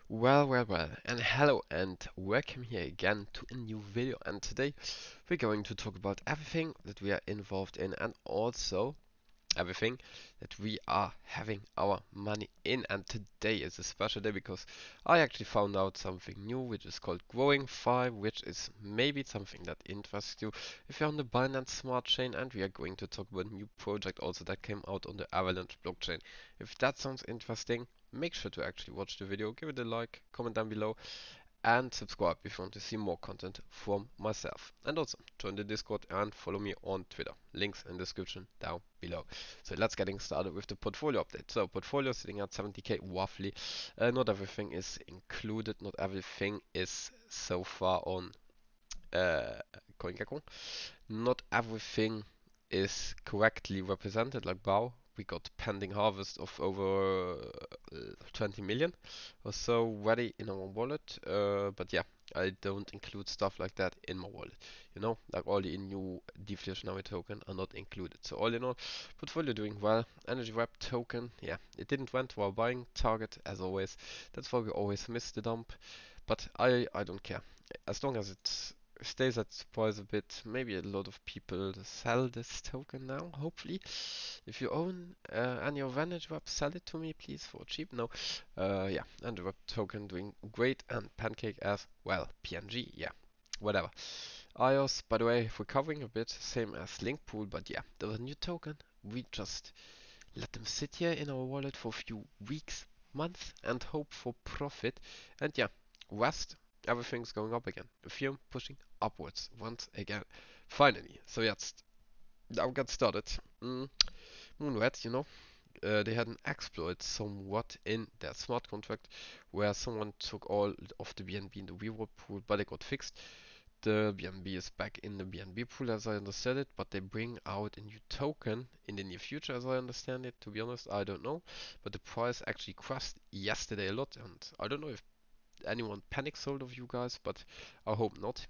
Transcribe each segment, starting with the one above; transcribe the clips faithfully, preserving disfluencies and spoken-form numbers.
Well, well, well, and hello and welcome here again to a new video. And today we're going to talk about everything that we are involved in and also everything that we are having our money in. And today is a special day because I actually found out something new which is called Growing five, which is maybe something that interests you if you're on the Binance Smart Chain. And we are going to talk about a new project also that came out on the Avalanche blockchain. If that sounds interesting, make sure to actually watch the video, give it a like, comment down below, and subscribe if you want to see more content from myself. And also join the Discord and follow me on Twitter. Links in the description down below. So let's getting started with the portfolio update. So portfolio sitting at seventy K roughly. Uh, not everything is included. Not everything is so far on uh, CoinGecko. Not everything is correctly represented like B A U. We got pending harvest of over uh, twenty million or so ready in our wallet. Uh, but yeah, I don't include stuff like that in my wallet. You know, like all the new deflationary token are not included. So all in all, portfolio doing well. Energy wrap token, yeah, it didn't went to our buying target as always. That's why we always miss the dump. But I I don't care as long as it stays at this price a bit. Maybe a lot of people sell this token now, hopefully. If you own uh, any of Vantage Web, sell it to me, please, for cheap. No, uh, yeah, and the web token doing great, and Pancake as well. P N G, yeah, whatever. I O S, by the way, recovering a bit, same as Linkpool, but yeah, there's a new token. We just let them sit here in our wallet for a few weeks, months, and hope for profit. And yeah, Rust, everything's going up again. Ethereum pushing upwards once again. Finally. So yes, now get started. Mm, Moonrat, you know, uh, they had an exploit somewhat in their smart contract where someone took all of the B N B in the reward pool, but it got fixed. The B N B is back in the B N B pool as I understand it, but they bring out a new token in the near future as I understand it. To be honest, I don't know. But the price actually crashed yesterday a lot, and I don't know if anyone panic sold of you guys, but I hope not.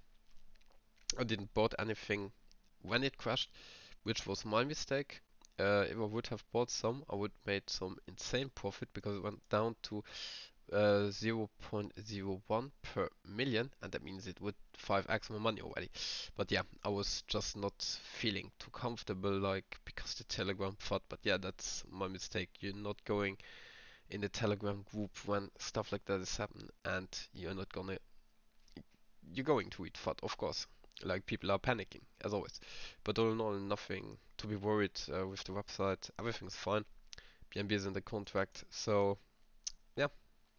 I didn't bought anything when it crashed, which was my mistake. Uh, if I would have bought some, I would made some insane profit because it went down to uh, zero point zero one per million, and that means it would five x my money already. But yeah, I was just not feeling too comfortable, like because the Telegram thought. But yeah, that's my mistake. You're not going in the Telegram group when stuff like that is happening, and you're not gonna. You're going to eat fat, of course. Like people are panicking as always. But all in all, nothing to be worried uh, with the website. Everything's fine. B N B is in the contract, so yeah.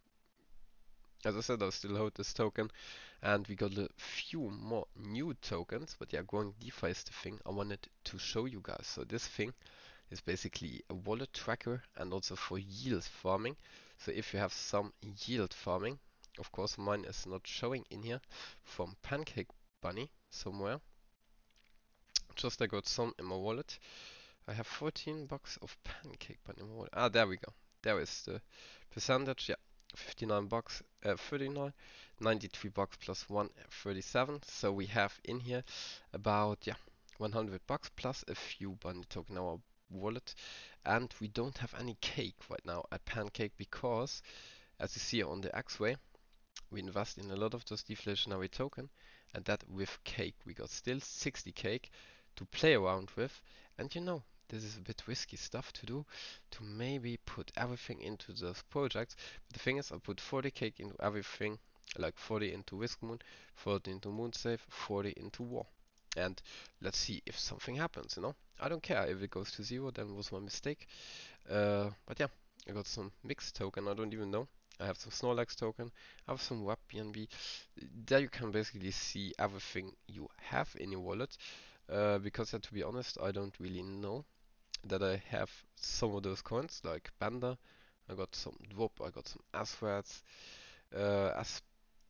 As I said, I still hold this token, and we got a few more new tokens. But yeah, growing DeFi is the thing I wanted to show you guys. So this thing is basically a wallet tracker and also for yield farming. So if you have some yield farming, of course mine is not showing in here from Pancake Bunny somewhere. Just I got some in my wallet. I have fourteen bucks of Pancake Bunny in my wallet. Ah, there we go. There is the percentage. Yeah, fifty-nine bucks, uh, thirty-nine, ninety-three bucks plus one, thirty-seven. So we have in here about, yeah, one hundred bucks plus a few bunny token in our wallet. And we don't have any cake right now at Pancake because, as you see on the X-Ray, we invest in a lot of those deflationary token, and that with cake we got still sixty cake to play around with. And you know, this is a bit risky stuff to do, to maybe put everything into those projects. But the thing is, I put forty cake into everything, like forty into Riskmoon, forty into Moonsafe, forty into War. And let's see if something happens, you know. I don't care if it goes to zero, then it was my mistake. Uh, but yeah, I got some mixed token, I don't even know. I have some Snorlax token, I have some W A P B N B. There you can basically see everything you have in your wallet. Uh, because uh, to be honest, I don't really know that I have some of those coins, like Panda. I got some Dwop, I got some Asrats, uh, S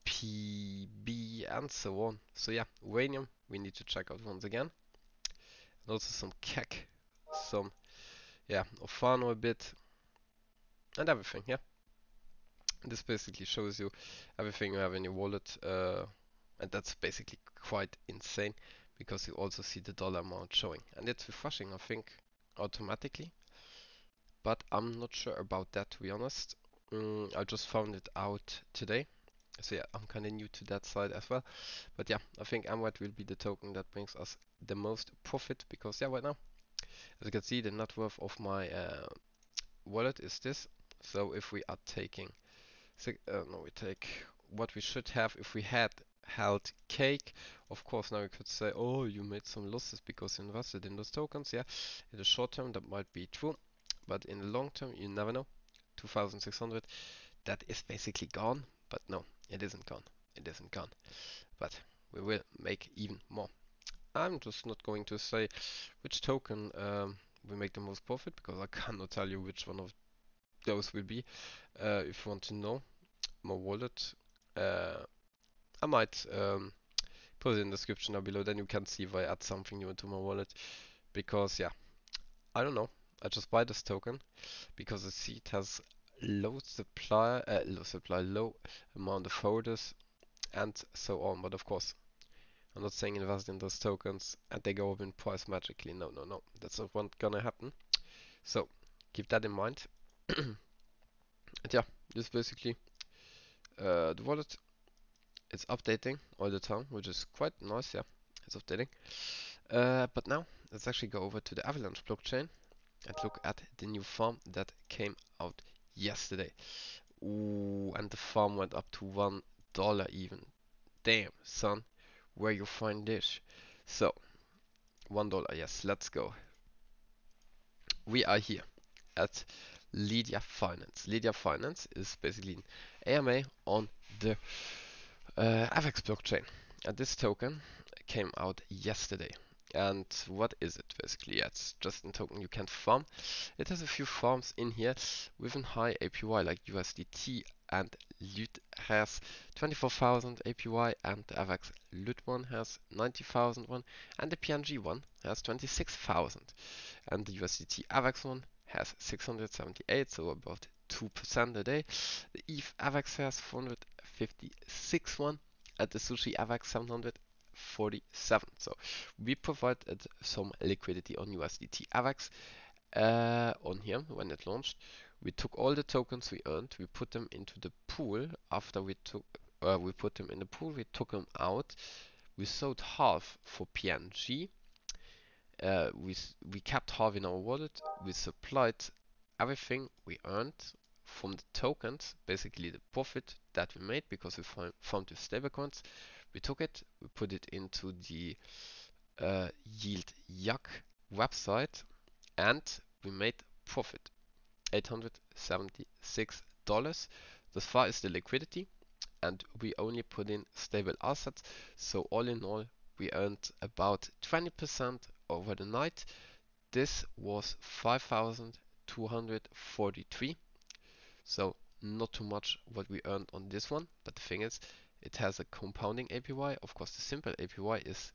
P B, and so on. So yeah, Uranium, we need to check out once again. And also some Keck, some, yeah, Ofano a bit, and everything, yeah. This basically shows you everything you have in your wallet, uh, and that's basically quite insane because you also see the dollar amount showing, and it's refreshing, I think, automatically. But I'm not sure about that, to be honest. Mm, I just found it out today. So yeah, I'm kind of new to that side as well. But yeah, I think Amwet will be the token that brings us the most profit because yeah, right now, as you can see, the net worth of my uh, wallet is this. So if we are taking, uh, no, we take what we should have if we had held cake. Of course, now you could say, oh, you made some losses because you invested in those tokens. Yeah, in the short term that might be true, but in the long term, you never know. two thousand six hundred, that is basically gone. But no, it isn't gone. It isn't gone. But we will make even more. I'm just not going to say which token um, will make the most profit because I cannot tell you which one of those will be. Uh, if you want to know my wallet, uh, I might um, put it in the description down below. Then you can see if I add something new into my wallet. Because yeah, I don't know. I just buy this token because I see it has low supply, uh, low supply, low amount of holders, and so on. But of course, I'm not saying invest in those tokens and they go up in price magically. No, no, no. That's not gonna happen. So keep that in mind. And yeah, this is basically uh, the wallet. It's updating all the time, which is quite nice. Yeah, it's updating. Uh, but now let's actually go over to the Avalanche blockchain and look at the new farm that came out yesterday. Ooh, and the farm went up to one dollar even. Damn, son, where you find this? So one dollar. Yes, let's go. We are here at Lydia Finance. Lydia Finance is basically an A M A on the uh, Avax blockchain. And this token came out yesterday. And what is it basically? Yeah, it's just a token you can farm. It has a few farms in here with a high A P Y like U S D T, and L U T has twenty-four thousand A P Y, and the Avax L U T one has ninety thousand one, and the P N G one has twenty-six thousand. And the U S D T Avax one has six hundred seventy-eight, so about two percent a day. The E T H Avax has four hundred fifty-six one, and the Sushi Avax seven hundred forty-seven. So we provided some liquidity on U S D T Avax uh, on here when it launched. We took all the tokens we earned, we put them into the pool. After we took uh, we put them in the pool, we took them out. We sold half for P N G. Uh, we we kept half in our wallet. We supplied everything we earned from the tokens, basically the profit that we made because we found, found the stablecoins. We took it, we put it into the uh, Yield Yak website, and we made profit, eight hundred seventy-six dollars. Thus far is the liquidity, and we only put in stable assets. So all in all, we earned about twenty percent over the night. This was five thousand two hundred forty-three. So not too much what we earned on this one, but the thing is, it has a compounding A P Y. Of course, the simple A P Y is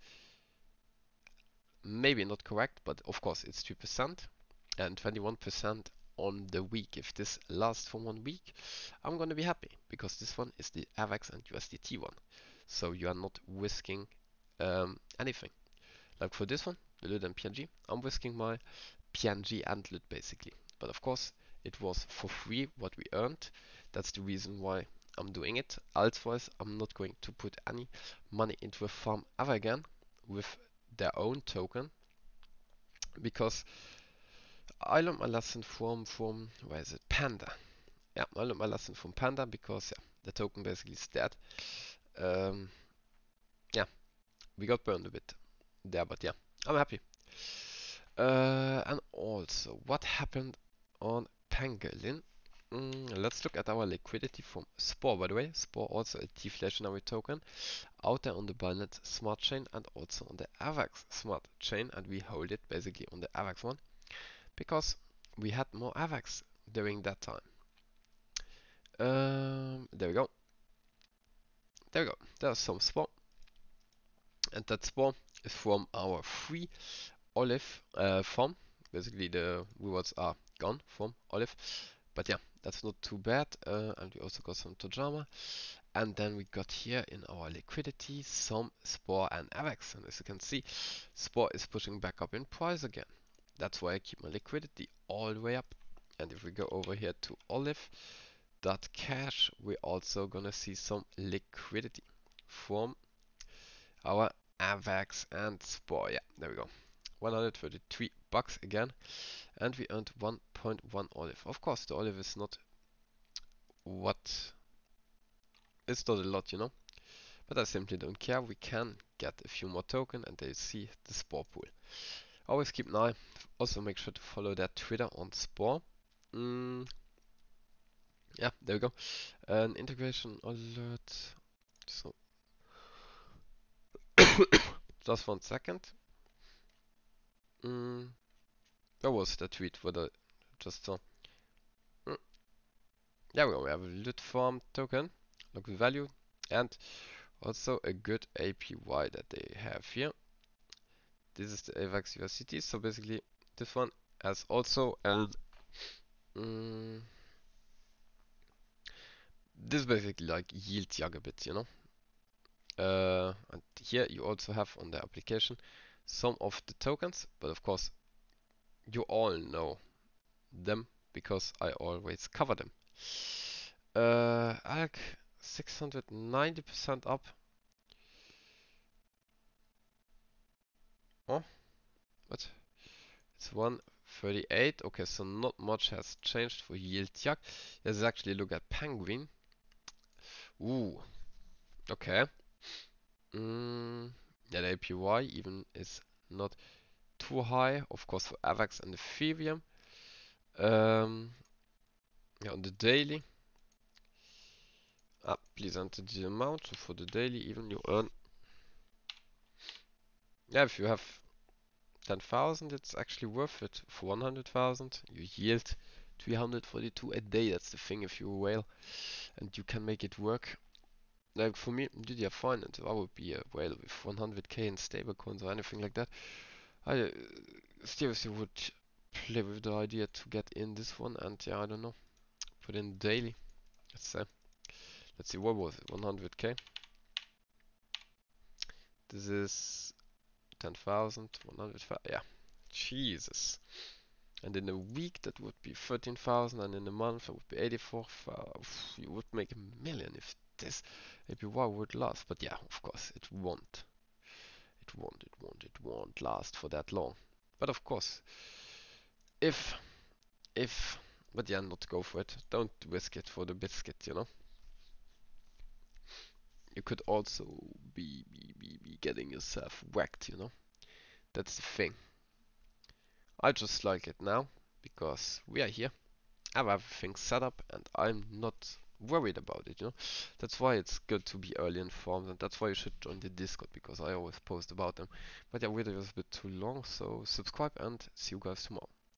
maybe not correct, but of course it's three percent and twenty-one percent on the week. If this lasts for one week, I'm gonna be happy because this one is the Avax and U S D T one. So you are not risking um, anything. Like for this one, the L U T and P N G, I'm risking my P N G and L U T basically. But of course, it was for free what we earned. That's the reason why I'm doing it. Otherwise, I'm not going to put any money into a farm ever again with their own token, because I learned my lesson from from where is it, Panda. Yeah, I learned my lesson from Panda because yeah, the token basically is dead. Um, yeah, we got burned a bit there, but yeah, I'm happy. Uh, and also, what happened on Pangolin? Mm, let's look at our liquidity from Spore, by the way. Spore also a deflationary token out there on the Binance Smart Chain and also on the Avax Smart Chain, and we hold it basically on the Avax one because we had more Avax during that time. Um, there we go. There we go. There's some Spore, and that Spore is from our free Olive uh, farm. Basically, the rewards are gone from Olive, but yeah, that's not too bad. Uh, and we also got some Tojama. And then we got here in our liquidity some Spore and Avax. And as you can see, Spore is pushing back up in price again. That's why I keep my liquidity all the way up. And if we go over here to Olive, dot cash, we're also gonna see some liquidity from our AVAX and Spore. Yeah, there we go. one hundred thirty-three bucks again, and we earned one point one olive. Of course, the olive is not what, it's not a lot, you know, but I simply don't care. We can get a few more tokens, and they see the Spore pool. Always keep an eye. Also make sure to follow that Twitter on Spore. Mm, yeah, there we go. An integration alert. So just one second. Mm, that was the tweet what I just saw. Mm, yeah, we go. We have a lit farm token, local value, and also a good A P Y that they have here. This is the AVAX U S D T. So basically, this one has also an mm, this is basically like yield Jagabit, you know. Uh, and here you also have on the application some of the tokens, but of course you all know them because I always cover them. Uh, A L C six hundred ninety percent up. Oh, what? It's one thirty-eight. Okay, so not much has changed for yield Yak. Let's actually look at Penguin. Ooh, okay. Mm, yeah, the A P Y even is not too high, of course, for AVAX and Ethereum. Um, yeah, on the daily, ah, please enter the amount. So for the daily, even you earn, yeah, if you have ten thousand, it's actually worth it. For one hundred thousand, you yield three hundred forty-two a day. That's the thing if you're a whale and you can make it work. Like for me, did you find it? I would be a whale with one hundred K in stablecoins or anything like that. I uh, seriously would play with the idea to get in this one, and yeah, I don't know, put in daily. Let's say, let's see, what was it? one hundred K. This is ten thousand, one hundred, yeah, Jesus. And in a week that would be thirteen thousand, and in a month it would be eighty-four thousand. You would make a million if this A P Y would last. But yeah, of course, it won't. It won't, it won't, it won't last for that long. But of course, if, if, but yeah, not go for it. Don't risk it for the biscuit, you know. You could also be, be, be, be getting yourself whacked, you know. That's the thing. I just like it now because we are here. I have everything set up and I'm not worried about it, you know. That's why it's good to be early informed, and that's why you should join the Discord because I always post about them. But yeah, video is a bit too long, so subscribe and see you guys tomorrow.